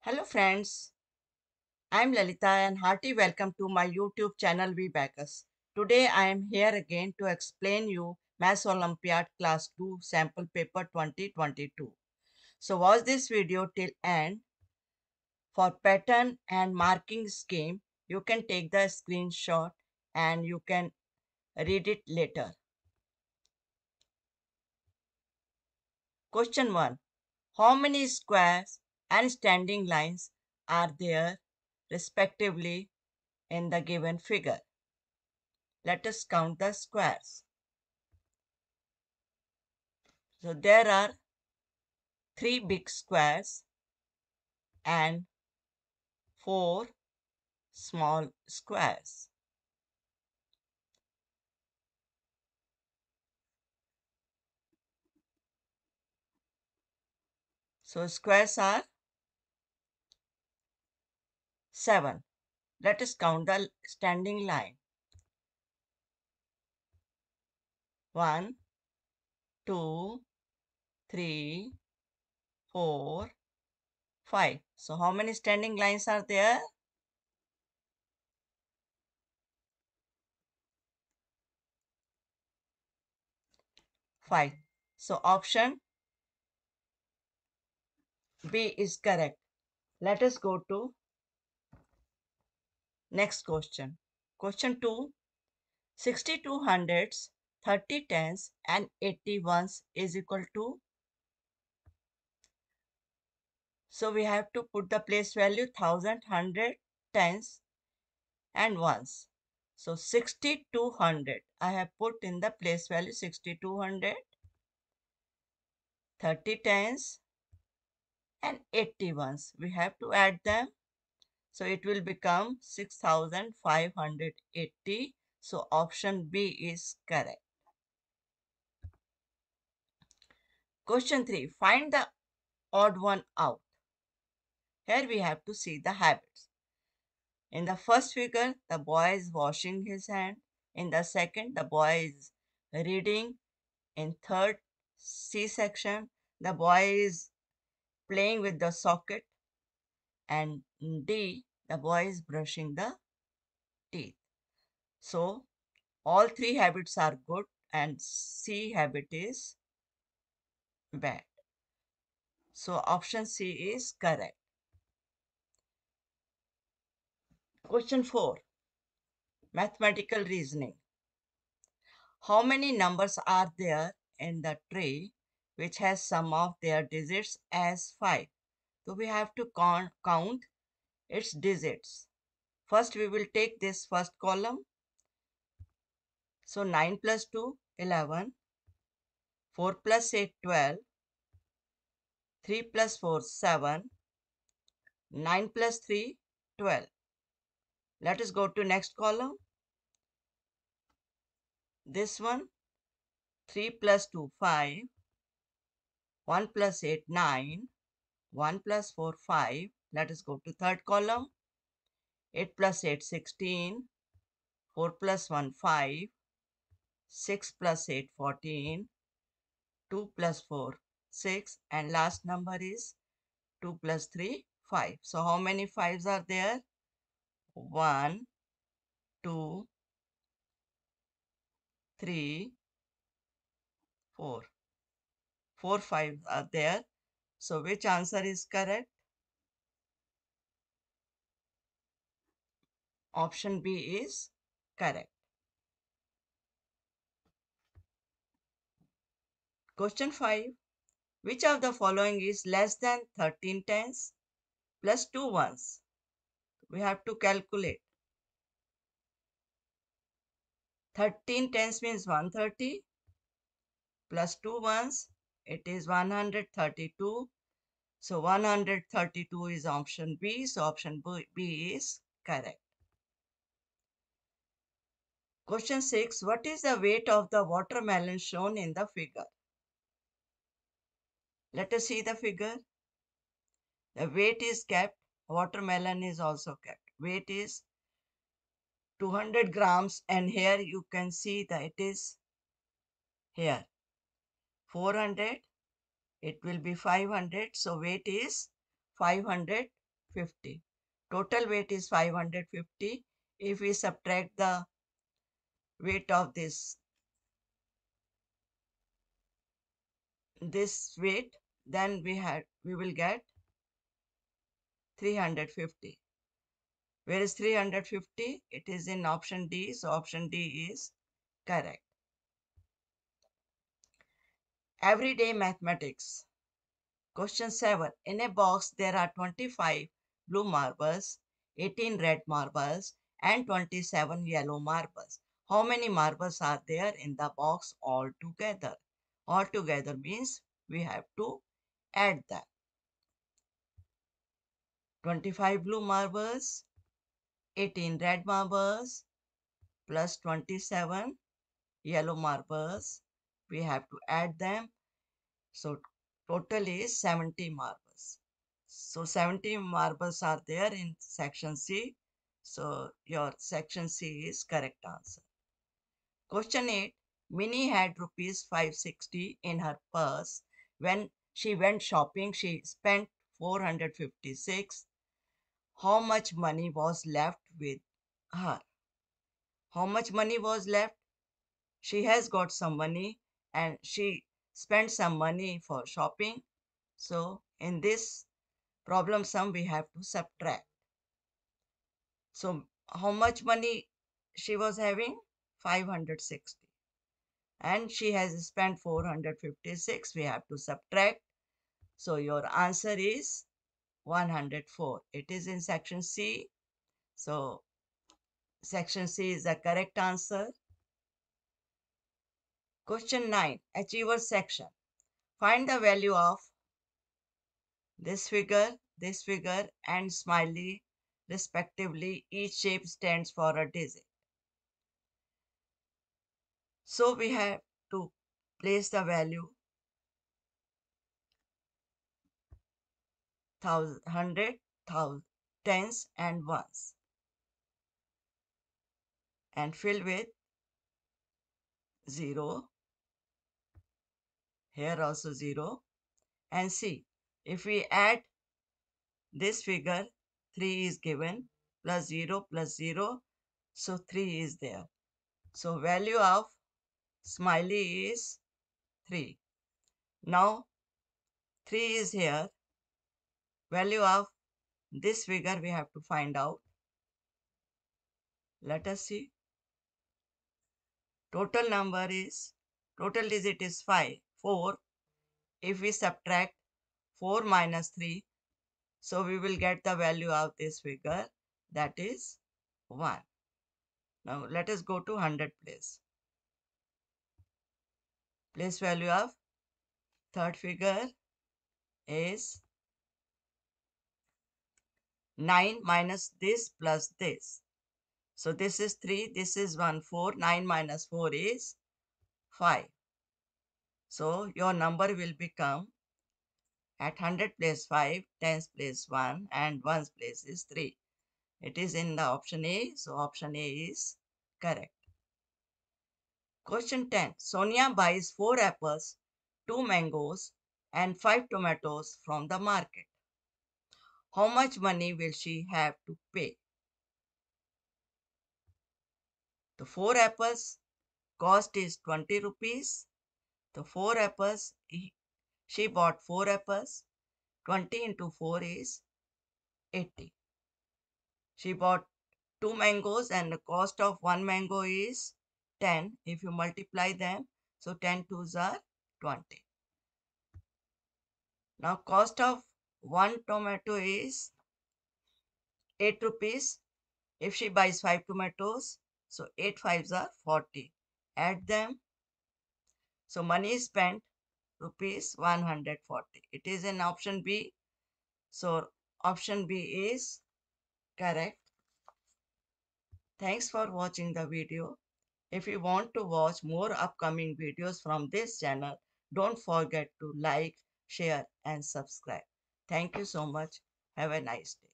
Hello friends, I'm Lalita and hearty welcome to my YouTube channel Vbacus. Today I am here again to explain you Maths Olympiad Class 2 Sample Paper 2022. So watch this video till end. For pattern and marking scheme, you can take the screenshot and you can read it later. Question 1. How many squares and standing lines are there respectively in the given figure? Let us count the squares. So there are 3 big squares and 4 small squares. So squares are 7. Let us count the standing line. 1, 2, 3, 4, 5. So how many standing lines are there? 5. So option B is correct. Let us go to next question. Question 2. 62 hundreds, 30 tens and 80 ones is equal to. So we have to put the place value 1000, 100, tens and ones. So 6200. I have put in the place value 6200, 30 tens and 80 ones. We have to add them. So it will become 6580. So option B is correct. Question 3. Find the odd one out. Here we have to see the habits. In the first figure, the boy is washing his hand. In the second, the boy is reading. In third C section, the boy is playing with the socket. And in D, the boy is brushing the teeth. So all 3 habits are good and C habit is bad. So option C is correct. Question 4. Mathematical reasoning. How many numbers are there in the tree which has sum of their digits as 5? So we have to count its digits. First we will take this first column. So 9 plus 2, 11. 4 plus 8, 12. 3 plus 4, 7. 9 plus 3, 12. Let us go to next column. This one. 3 plus 2, 5. 1 plus 8, 9. 1 plus 4, 5. Let us go to third column. 8 plus 8, 16. 4 plus 1, 5. 6 plus 8, 14. 2 plus 4, 6. And last number is 2 plus 3, 5. So how many 5s are there? 1, 2, 3, 4. 4 5s are there. So which answer is correct? Option B is correct. Question 5. Which of the following is less than 13 tens plus 2 ones? We have to calculate. 13 tens means 130 plus 2 ones. It is 132. So 132 is option B. So option B is correct. Question 6. What is the weight of the watermelon shown in the figure? Let us see the figure. The weight is kept. Watermelon is also kept. Weight is 200 grams and here you can see that it is here 400. It will be 500. So weight is 500 50. Total weight is 550. If we subtract the weight of this weight, then we will get 350. Where is 350? It is in option D, so option D is correct. Everyday mathematics. Question 7. In a box, there are 25 blue marbles, 18 red marbles, and 27 yellow marbles. How many marbles are there in the box altogether? Altogether means we have to add them. 25 blue marbles, 18 red marbles, plus 27 yellow marbles. We have to add them. So total is 70 marbles. So 70 marbles are there in section C. So your section C is correct answer. Question 8. Minnie had rupees 560 in her purse. When she went shopping, she spent 456. How much money was left with her? How much money was left? She has got some money and she spent some money for shopping. So in this problem sum, we have to subtract. So how much money she was having? 560. And she has spent 456. We have to subtract. So your answer is 104. It is in section C. So section C is the correct answer. Question 9. Achiever section. Find the value of this figure, and smiley respectively. Each shape stands for a digit. So we have to place the value 1,000, 100, 1,000, tens and ones, and fill with 0. Here also 0. And see, if we add this figure, 3 is given, plus 0 plus 0. So 3 is there. So value of smiley is 3. Now 3 is here. Value of this figure we have to find out. Let us see. Total digit is 4. If we subtract 4 minus 3, so we will get the value of this figure, that is 1. Now let us go to 100 place. Place value of third figure is 9 minus this plus this. So this is 3, this is 1, 4. 9 minus 4 is 5. So your number will become at 100 place 5, tens place 1, and ones place is 3. It is in the option A, so option A is correct. Question 10. Sonia buys 4 apples, 2 mangoes, and 5 tomatoes from the market. How much money will she have to pay? The 4 apples cost is 20 rupees. The 4 apples, she bought 4 apples. 20 into 4 is 80. She bought 2 mangoes and the cost of 1 mango is 10. If you multiply them, so 10 twos are 20. Now cost of 1 tomato is 8 rupees. If she buys 5 tomatoes, so 8 fives are 40. Add them. So money is spent rupees 140. It is in option B. So option B is correct. Thanks for watching the video. If you want to watch more upcoming videos from this channel, don't forget to like, share and subscribe. Thank you so much. Have a nice day.